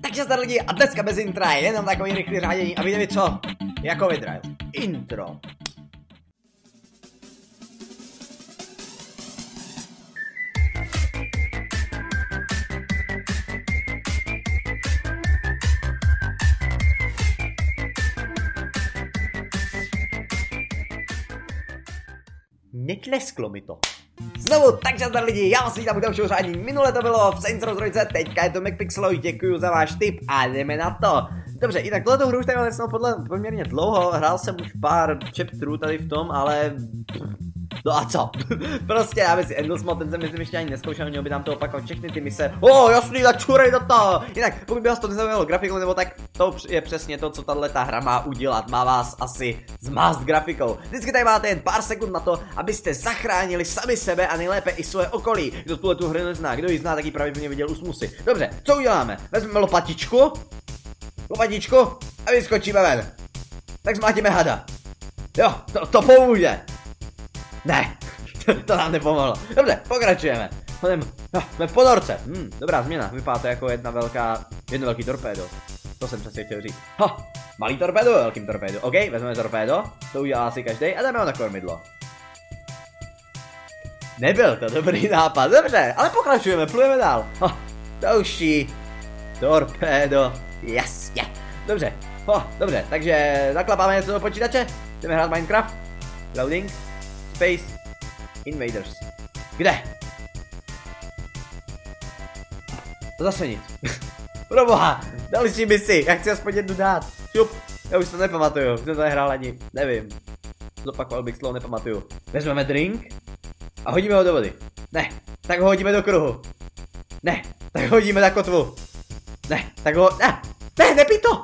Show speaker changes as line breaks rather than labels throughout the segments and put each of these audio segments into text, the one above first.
Takže zdar lidi, a dneska bez intra je jenom takový rychlý řádění a víte vy co? Jako vydrel. Intro. Netlesklo mi to. Znovu, takže zdar lidi, já vás vítám u dalšího řádí. Minule to bylo v Saints Row 3, teďka je to McPixeloid, děkuju za váš tip a jdeme na to. Dobře, i tak tohleto hru už tady mám poměrně dlouho, hrál jsem už pár chapterů tady v tom, ale... No a co? Prostě dáme si Endless Mod, ten jsem myslím ještě ani neskoušel, měl by tam to opakovat všechny ty mise. Jasný, tak čurej do toho! Jinak, pokud by vás to nezaujalo grafikou, nebo tak, to je přesně to, co tato hra má udělat. Má vás asi zmást grafikou. Vždycky tady máte jen pár sekund na to, abyste zachránili sami sebe a nejlépe i své okolí. Kdo tu hru nezná, kdo ji zná, tak ji pravděpodobně viděl už musí. Dobře, co uděláme? Vezmeme lopatičku a vyskočíme ven. Tak zmátíme hada. Jo, to pomůže. Ne, to nám nepomohlo. Dobře, pokračujeme. Jsme v ponorce. Dobrá změna, vypadá to jako jedno velký torpédo. To jsem přesně chtěl říct. Malý torpédo, velkým torpédo. OK, vezmeme torpédo, to udělá asi každý a dáme ho na kormidlo. Nebyl to dobrý nápad, dobře, ale pokračujeme, plujeme dál. Další torpédo, jasně. Dobře, dobře, takže zaklapáme něco do počítače, jdeme hrát Minecraft. Loading. Space Invaders. Kde? To zase nic. Proboha, další misi, já chci aspoň jednu dát. Šup, já už to nepamatuju, už jsem to nehrál ani, nevím. Zopakoval bych slovo, nepamatuju. Vezmeme drink a hodíme ho do vody. Ne, tak ho hodíme do kruhu. Ne, tak ho hodíme na kotvu. Ne, tak ho, ne, nepij to!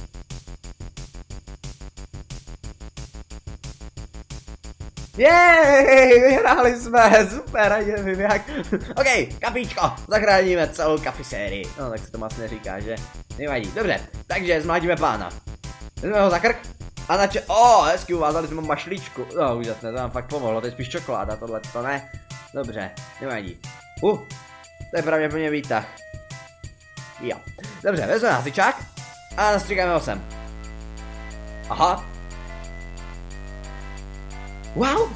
Jej, vyhráli jsme, super, ani nevím jak. OK, kapíčko, zachráníme celou kafisérii. No tak se to asi neříká, že? Nevadí, dobře, takže zmládíme pána. Vezmeme ho za krk a hezky uvázali jsme mu mašličku. No úžasné, to nám fakt pomohlo, to je spíš čokoláda, tohle to ne. Dobře, nevadí. To je pravděpodobně výtah. Jo, dobře, vezmeme hasičák a nastříkáme ho sem. Aha. Wow!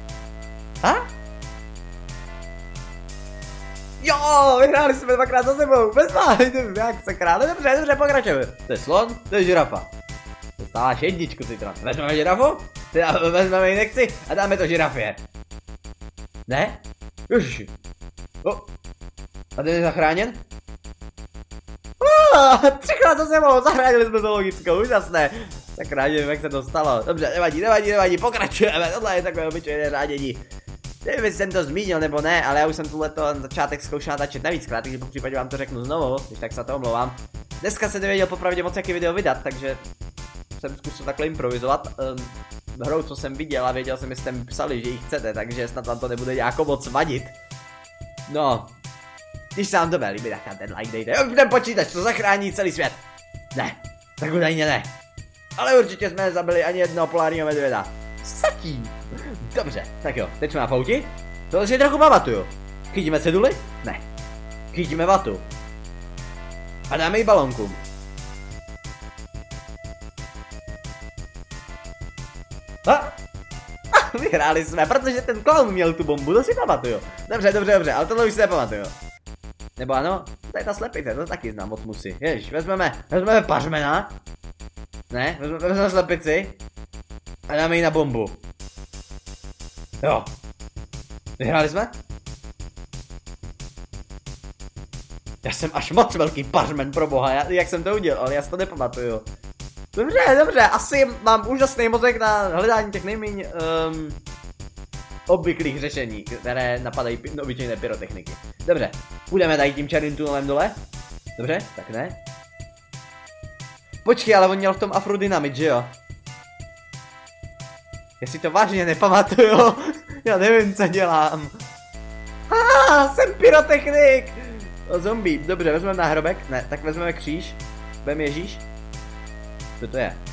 Jo, vyhráli jsme dvakrát za sebou, bez vás, jak se krále, dobře, pokračujeme. To je slon, to je žirafa. Dostáváš jedničku, ty tron. Vezmeme žirafu, vezmeme ji nechci a dáme to žirafě. Ne? Ježiši. A ten je zachráněn? Třikrát za sebou, zachránili jsme zoologickou, úžasné. Sakra, nevím, jak se to stalo. Dobře, nevadí, pokračujeme, tohle je takové obyčejné řádění. Nevím, jestli jsem to zmínil nebo ne, ale já už jsem tuhleto začátek zkoušel natáčet navíckrát, takže po případě vám to řeknu znovu, když tak se to omlouvám. Dneska jsem nevěděl popravdě moc jaký video vydat, takže jsem zkusil takhle improvizovat. Hrou, co jsem viděl a věděl jsem, jestli jste mi psali, že ji chcete, takže snad vám to nebude nějako moc vadit. No, když se vám to bude líbit, tak tam ten like dejte. Ten počítač, to zachrání celý svět. Ne, tak údajně ne. Ale určitě jsme nezabili ani jednoho polárního medvěda. Saký. Dobře, tak jo, teď jsme na pouti. To si trochu pamatuju. Chytíme ceduly? Ne. Chytíme vatu. A dáme jí balonku. Vyhráli jsme, protože ten klaun měl tu bombu, to si pamatuju. Dobře, ale tohle už si nepamatuju. Nebo ano, to je ta slepice, to taky znám od musy. Ježiš, vezmeme pařmena. Ne, vezmeme slepici a dáme ji na bombu. Jo. Vyhráli jsme? Já jsem až moc velký pařmen, pro boha, jak jsem to udělal, ale já si to nepamatuju. Dobře, asi mám úžasný mozek na hledání těch nejméně obvyklých řešení, které napadají obyčejné pyrotechniky. Dobře, půjdeme tady tím černým tunelem dole? Dobře, tak ne. Počkej, ale on měl v tom afrodynamit, že jo? Já si to vážně nepamatuju. Já nevím, co dělám. Jsem pyrotechnik. Zombie, dobře, vezmeme náhrobek. Ne, tak vezmeme kříž. Vezmeme Ježíš. Co to je?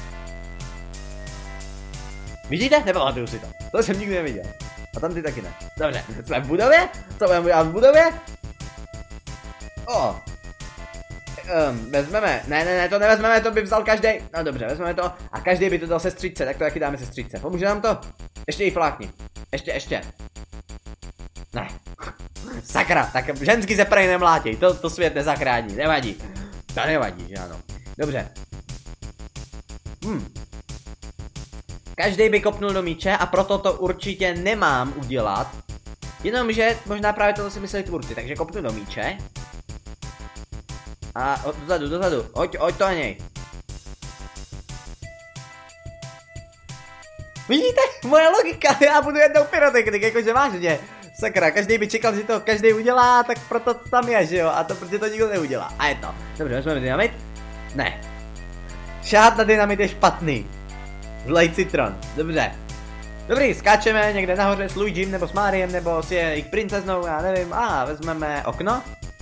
Vidíte? Nepamatuju si to. To jsem nikdy neviděl. A tam ty taky ne. Dobře, jsme v budově? Co budeme dělat v budově? vezmeme, ne, to nevezmeme, to by vzal každý. No dobře, vezmeme to a každý by to dal sestřičce, tak to taky dáme sestřičce. Pomůže nám to? Ještě jí flákni. Ještě. Ne. Sakra, tak ženský se prej nemlátěj, to svět nezachrání, nevadí. To nevadí, že ano. Dobře. Každý by kopnul do míče a proto to určitě nemám udělat. Jenomže možná právě to si mysleli tvůrci, takže kopnu do míče. A dozadu, hoď to na něj. Vidíte? Moje logika, já budu jednou pyrotechnik, jakože vážně. Sakra, každý by čekal, že to každý udělá, tak proto to tam je, že jo? A to protože to nikdo neudělá. A je to. Dobře, vezmeme dynamit? Ne. Šát na dynamit je špatný. Zlej citron, dobře. Dobrý, skáčeme někde nahoře s Luigim nebo s Mariem nebo s jejich princeznou, já nevím. A vezmeme okno.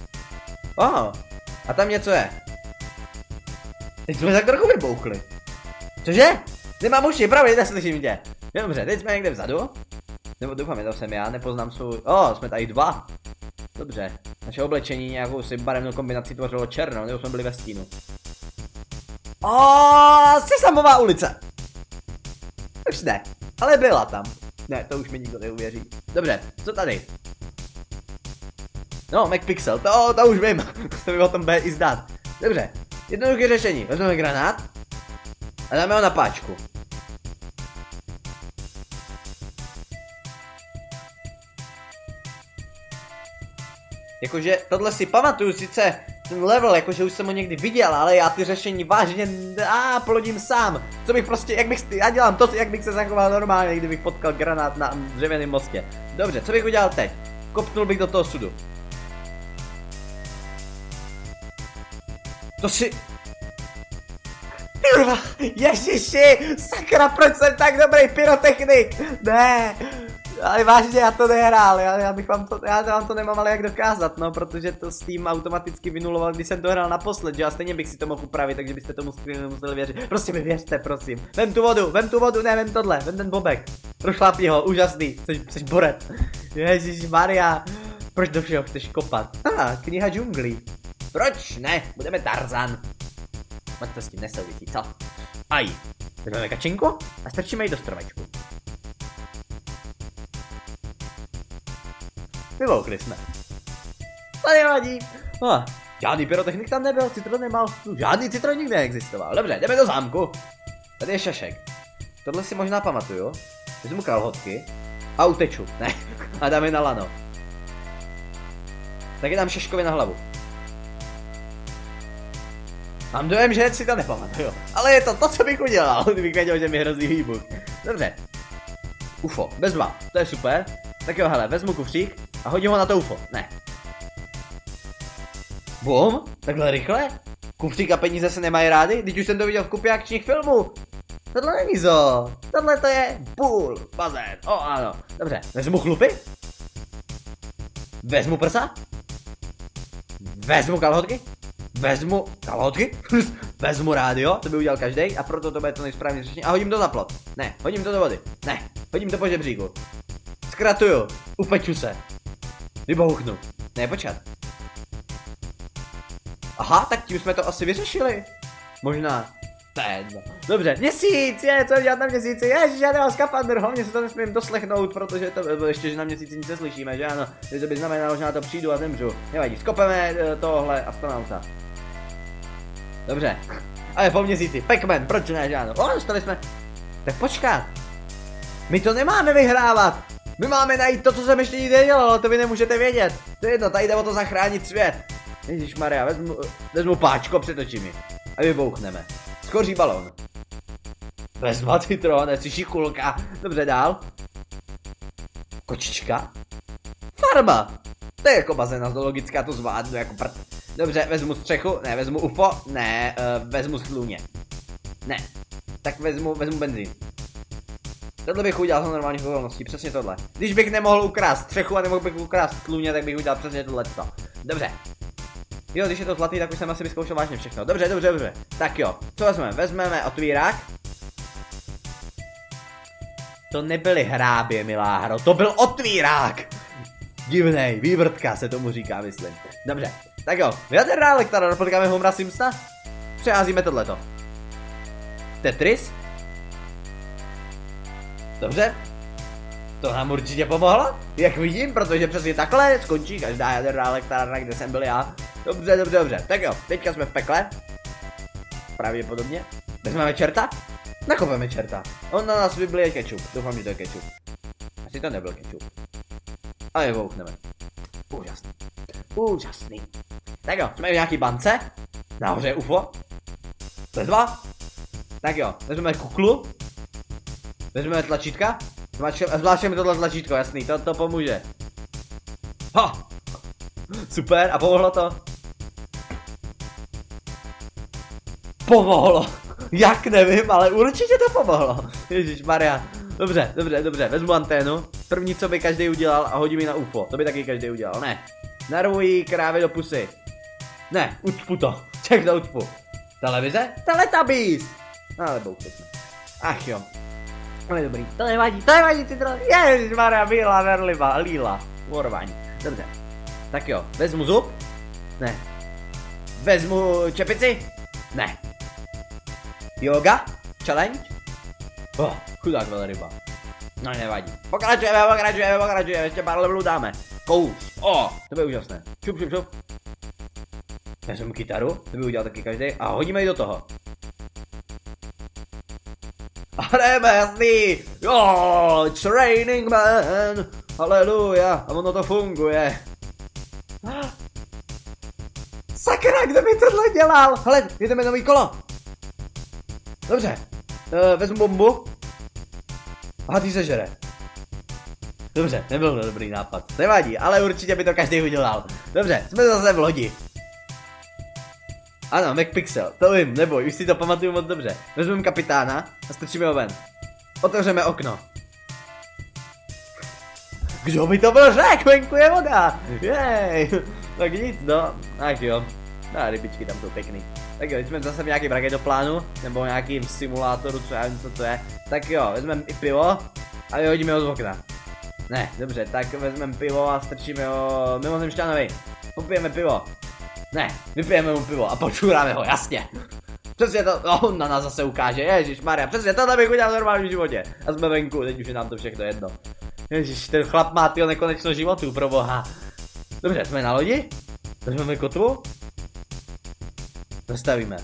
A tam něco je. Teď jsme tak trochu vybouchli. Cože? Nemám uši, pravě, neslyším tě. Dobře, teď jsme někde vzadu. Nebo doufám, to jsem já, nepoznám svůj... jsme tady dva. Dobře, naše oblečení nějakou si barevnou kombinaci tvořilo černo, nebo jsme byli ve stínu. Sesamová ulice. Už ne, ale byla tam. Ne, to už mi nikdo neuvěří. Dobře, co tady? No, McPixel, to už vím. To by o tom bude i zdát. Dobře, jednoduché řešení. Vezmeme granát a dáme ho na páčku. Jakože tohle si pamatuju, sice ten level, jakože už jsem ho někdy viděl, ale já ty řešení vážně plodím sám. Co bych prostě, já dělám to, jak bych se zachoval normálně, kdybych potkal granát na dřevěném mostě. Dobře, co bych udělal teď? Kopnul bych do toho sudu. To si... Kurva, ježiši, sakra, proč jsem tak dobrý pyrotechnik? Ne, ale vážně, já to nehrál, já vám to nemám ale jak dokázat, no, protože to Steam automaticky vynuloval, když jsem to hrál naposled, že já stejně bych si to mohl upravit, takže byste tomu museli věřit. Prostě mi věřte, prosím. Vem tu vodu, ne, vem tohle, vem ten bobek. Prošlápni ho, úžasný, jsi borec. Ježišmarja, proč do všeho chceš kopat? Kniha džunglí. Proč ne, budeme Tarzan. Moc to s tím nesouvisí, co? Aj, vezmeme kačinku a strčíme ji do stromečku. Vyvoukli jsme. To nevadí. Žádný pyrotechnik tam nebyl, citron nemal. Žádný citron nikdy neexistoval. Dobře, jdeme do zámku. Tady je šašek. Tohle si možná pamatuju. Vezmu kalhotky a uteču. Ne, a dáme na lano. Taky dám šaškovi na hlavu. Mám dojem, že si to nepamatuju. Ale je to, co bych udělal, kdybych věděl, že mi hrozí výbuch. Dobře. UFO, bez 2, to je super. Tak jo, hele, vezmu kufřík a hodím ho na to UFO. Ne. Bum, takhle rychle? Kufřík a peníze se nemají rády? Teď už jsem to viděl v kupě akčních filmů. Tohle není zo. Tohle to je půl bazén. Ano. Dobře, vezmu chlupy. Vezmu prsa. Vezmu kalhotky. Vezmu rádio, to by udělal každý a proto to bude to nejsprávně řešení. A hodím to za plot. Ne, hodím to do vody. Ne, hodím to po žebříku. Zkratuju, upeču se. Vybouchnu. Ne, počkat. Aha, tak tím jsme to asi vyřešili. Možná. Dobře, měsíc, co dělat na měsíci? Ježiš, já nemám skafandr, hlavně se to nesmím doslechnout, protože to ještě, že na měsíci nic neslyšíme, že ano. To by znamenalo, že na to přijdu a zemřu. Nevadí, skopeme tohle astronauta. Dobře, ale po měsíci, Pac-Man, proč ne, že ano? Dostali jsme. Tak počkat. My to nemáme vyhrávat. My máme najít to, co jsem ještě nikdy nedělal, ale to vy nemůžete vědět. To je jedno, tady jde o to zachránit svět. Ježišmarja, vezmu páčko před očimi a vybouchneme. Skoří balon. Vezmu citron, jsi šikulka. Dobře, dál. Kočička. Farma. To je jako bazéna zoologická, to zvládnu jako prd. Dobře, vezmu střechu, ne, vezmu UFO, ne, vezmu sluně. Ne, tak vezmu benzín. Tohle bych udělal za normálních okolností, přesně tohle. Když bych nemohl ukrást střechu a nemohl bych ukrást sluně, tak bych udělal přesně tohleto. Dobře. Jo, když je to zlatý, tak už jsem asi vyzkoušel vážně všechno. Dobře. Tak jo, co vezmeme? Vezmeme otvírák. To nebyly hrábě, milá hro, to byl otvírák! Divnej, vývrtka se tomu říká, myslím. Dobře, Tak jo, jaderná elektrárna, potkáme Homera Simpsona. Přeházíme tohleto. Tetris. Dobře. To nám určitě pomohlo, jak vidím, protože přesně takhle skončí každá jaderná elektrárna, kde jsem byl já. Dobře, dobře, dobře. Tak jo, teďka jsme v pekle. Pravděpodobně. Vezmeme čerta? Nakopeme čerta. On na nás vyblije kečup. Doufám, že to je kečup. Asi to nebyl kečup. Ale voukneme. Úžasný. Úžasný. Tak jo, jsme v nějaký bance. Nahoře je UFO. Bezva. Tak jo, vezmeme kuklu. Vezmeme tlačítka. Zvláštně tohle tlačítko, jasný, to pomůže. Ha! Super, a pomohlo to? Pomohlo. Jak nevím, ale určitě to pomohlo. Ježišmarja. Dobře, dobře, dobře, vezmu anténu. První, co by každý udělal a hodím ji na UFO. To by taky každý udělal, ne. Narvují krávy do pusy. Ne, ucpu to. Ček do ucpu. Televize? Teletubbies. Ale bouchetne. Ach jo. Ale dobrý, to nevadí, citron. Ježišmarja, bílá, verliva, líla. Vorvaň. Dobře. Tak jo, vezmu zub? Ne. Vezmu čepici? Ne. Yoga? Challenge? Oh, chudák velryba. No nevadí. Pokračujeme, ještě pár levelů dáme. Kous. To bude úžasné. Šup. Vezmu kytaru, to by udělal taky každý, a hodíme ji do toho. A jdeme, jasný. Jo, it's raining man. Haleluja, a ono to funguje. Sakra, kdo mi tohle dělal? Hele, jdeme nový kolo. Dobře, vezmu bombu. Aha, ty sežere. Dobře, nebyl to dobrý nápad. Nevadí, ale určitě by to každý udělal. Dobře, jsme zase v lodi. Ano, McPixel, to vím, neboj, už si to pamatuju moc dobře. Vezmeme kapitána a strčíme ho ven. Otevřeme okno. Kdo by to byl řekl? Venku je voda! Jej! Tak nic, no. Tak jo. No, rybičky tam jsou pěkný. Tak jo, jsme zase v nějakém raketoplánu, nebo v nějakým simulátoru, co já vím, co to je. Tak jo, vezmeme i pivo a vyhodíme ho z okna. Ne, dobře, tak vezmeme pivo a strčíme ho mimozemšťanovi. Popijeme pivo. Ne, vypijeme mu pivo a počuráme ho, jasně. Přesně to, on na nás zase ukáže, ježišmarja, přesně tohle bych udělal v normálním životě. A jsme venku, teď už je nám to všechno jedno. Ježiš, ten chlap má tyho nekonečno životů, pro boha. Dobře, jsme na lodi? Vezmeme kotvu? Zastavíme.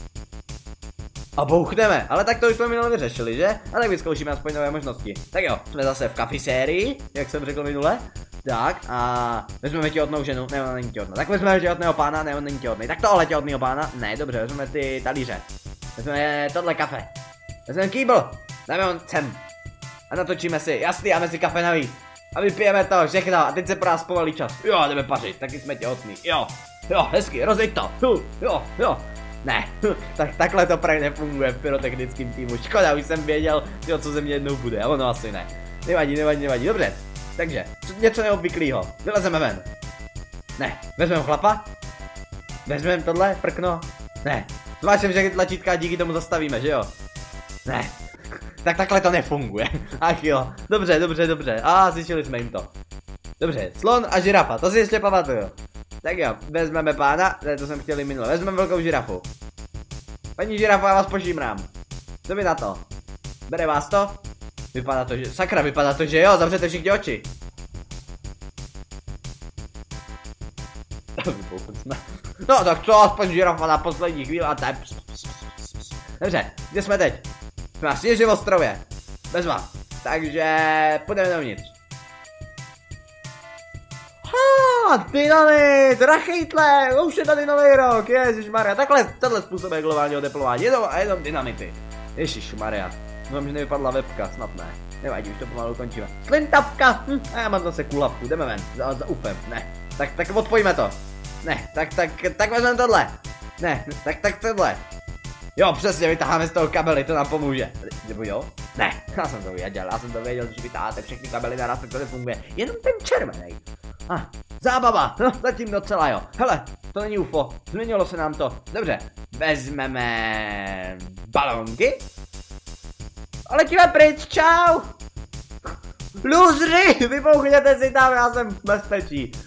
A bouchneme, ale tak to už jsme minule vyřešili, že? A tak vyzkoušíme aspoň nové možnosti. Tak jo, jsme zase v kafisérii, jak jsem řekl minule. Tak a vezmeme těhotnou ženu, ne, ona není těhotná. Tak vezmeme těhotného pána, ne, on není těhotný. Tak tohle těhotného pána, ne, dobře, vezmeme ty talíře. Vezmeme tohle kafe. Vezmeme kýbl, dáme on sem. A natočíme si, jasný, dáme si kafe navíc. A vypijeme to, všechno, a teď se pro nás povalí čas. Jo, jdeme pařit, taky jsme těhotný, jo, hezky, rozjeď to, jo. Ne, takhle to právě nefunguje v pyrotechnickém týmu. Škoda, už jsem věděl, jo, co ze mě jednou bude, a ono asi ne. Nevadí, dobře. Takže, něco neobvyklého. Vylezeme ven. Ne, vezmeme chlapa. Vezmeme tohle, prkno. Ne, zvláštně všechny tlačítka díky tomu zastavíme, že jo? Ne, tak takhle to nefunguje. Ach jo, dobře. A zjistili jsme jim to. Dobře, slon a žirafa, to si ještě pamatuju. Tak jo, vezmeme pána, to jsem chtěl minule, vezmeme velkou žirafu. Paní žirafa, já vás požímrám. Co by na to? Bere vás to? Vypadá to, že... Sakra, vypadá to, že jo, zavřete všichni oči. No tak co, aspoň žirafa na poslední chvíli a tak. Dobře, kde jsme teď? Jsme na Sněžím ostrově. Bezva. Takže půjdeme dovnitř. Dynamit, rachejtle, už je tady nový rok, ježišmarja, tohle způsobuje globální oteplování, jenom dynamity. Ježišmarja, doufám, že nevypadla webka, snad ne, nevadí, už to pomalu končíme. Slintavka, a já mám zase kulapku, jdeme ven, za ufem, ne, tak odpojíme to, ne, tak vezmeme tohle, ne, tak tohle. Jo, přesně, vytáháme z toho kabely, to nám pomůže. Nebo jo? Ne, já jsem to věděl, že vytáháte všechny kabely naraz, tak to nefunguje. Jenom ten červený. Zábava, no zatím docela jo. Hele, to není UFO, změnilo se nám to. Dobře, vezmeme balonky. A letíme pryč, čau. Lůzři, vypouchněte si tam, já jsem v bezpečí.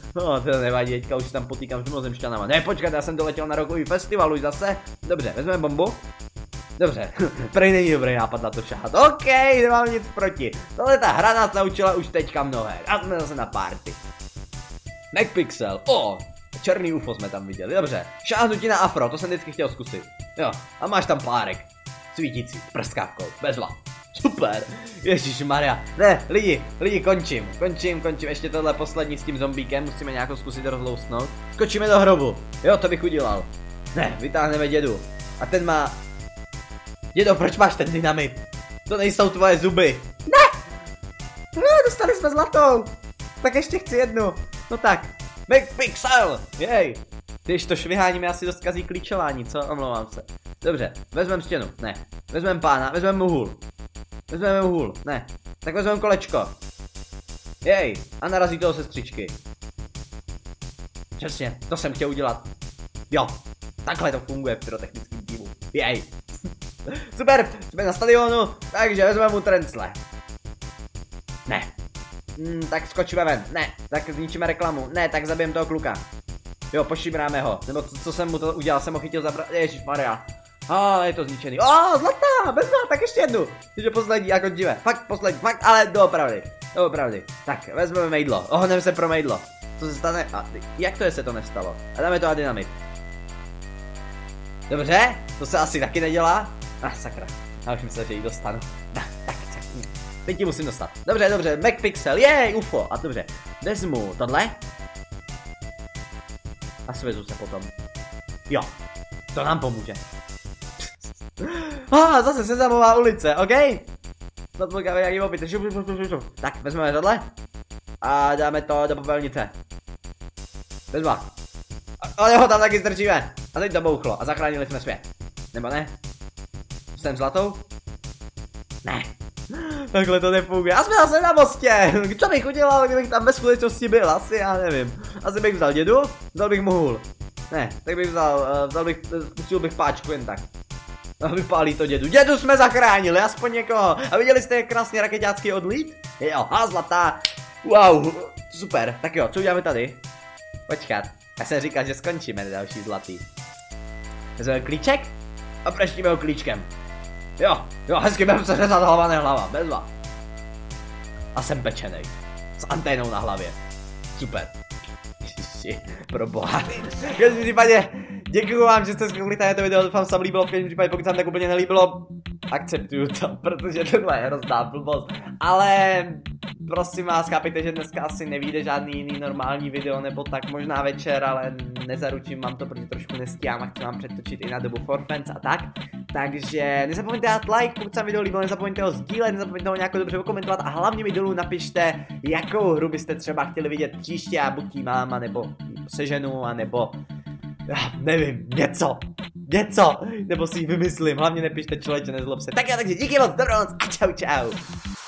No, to nevadí, teďka už se tam potýkám s mimozemšťanama. Ne, počkat, já jsem doletěl na rokový festival už zase. Dobře, vezmeme bombu. Dobře, prej není dobrý nápad na to šahat. OK, nemám nic proti. Tohle ta hra nás naučila už teďka mnohé. A jsme zase na party. McPixel, černý UFO jsme tam viděli, dobře. Šáhnutí na afro, to jsem vždycky chtěl zkusit. Jo, a máš tam párek. Svítící, s prskávkou, bezva. Super, ježišmarja. Ne, lidi, končím, ještě tohle poslední s tím zombíkem, musíme nějakou zkusit rozlousnout. Skočíme do hrobu, jo, to bych udělal. Ne, vytáhneme dědu. A ten má... Dědo, proč máš ten dynamit? To nejsou tvoje zuby. Ne! No, dostali jsme zlatou. Tak ještě chci jednu. No tak, McPixel, jej. Když to švihání mi asi dost kazí klíčování, co? Omlouvám se. Dobře, vezmeme stěnu, ne. Vezmeme pána, vezmeme hůl, ne. Tak vezmeme kolečko. Jej, a narazí toho sestřičky. Přesně, to jsem chtěl udělat. Jo, takhle to funguje v pyrotechnickém týmu. Jej. Super, jsme na stadionu, takže vezmeme mu trencle. Ne. Tak skočíme ven, ne. Tak zničíme reklamu, ne, tak zabijeme toho kluka. Jo, pošibráme ho, nebo co jsem mu to udělal, jsem ho chytil zabrat, ježišmarja. Je to zničený, zlatá, bezva, tak ještě jednu. Ještě poslední, a končíme, fakt poslední, fakt, ale doopravdy. Tak, vezmeme mejdlo, ohneme se pro mejdlo. Co se stane, jak to je, se to nestalo? A dáme to a dynamit. Dobře, to se asi taky nedělá. Sakra, já už myslel, že ji dostanu. Tak, teď ji musím dostat. Dobře, McPixel, jej, UFO. A dobře, vezmu tohle. A svezu se potom. Jo, to nám pomůže. Zase Sezamová ulice, OK? Zatlokáme nějaký opět. Tak, vezmeme tohle. A dáme to do popelnice. Bezva. Ale ho tam taky strčíme. A teď to bouchlo a zachránili jsme svět. Nebo ne? Jsem zlatou? Ne. Takhle to nefunguje. A jsme zase na mostě. Co bych udělal, kdybych tam ve skutečnosti byl? Asi já nevím. Asi bych vzal dědu, vzal bych mu hůl. Ne, tak bych pustil bych páčku jen tak. A vypálí to dědu. Dědu jsme zachránili, aspoň někoho. A viděli jste, jak krásně rakeťácký odlít? Jo, zlatá. Wow, super. Tak jo, co uděláme tady? Počkat. Já jsem říkal, že skončíme další zlatý. Vezmeme klíček a praštíme ho klíčkem. Jo, hezky budeme se řezat hlava, ne hlava, bezva. A jsem pečenej. S anténou na hlavě. Super. Ježiši, proboha. V každém případě děkuju vám, že jste zkoukli to video, doufám, se vám líbilo, v každém případě, pokud se vám tak úplně nelíbilo, akceptuju to, protože tohle je hrozná blbost. Ale prosím vás, chápejte, že dneska asi nevyjde žádný jiný normální video, nebo tak možná večer, ale nezaručím vám to, protože trošku nestíhám a chci vám přetočit i na dobu for fans a tak. Takže nezapomeňte dát like, pokud se vám video líbilo, nezapomeňte ho sdílet, nezapomeňte ho nějak dobře okomentovat a hlavně mi dolů napište, jakou hru byste třeba chtěli vidět příště a buď jí mám, nebo seženu, a nebo nevím, něco, nebo si ji vymyslím, hlavně nepište, člověče, nezlob se. Tak jo, takže díky moc, dobrou noc a čau.